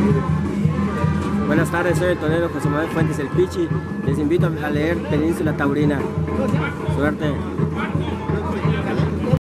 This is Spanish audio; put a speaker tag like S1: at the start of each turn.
S1: Buenas tardes, soy el torero José Manuel Fuentes el Pichi. Les invito a leer Península Taurina. Suerte.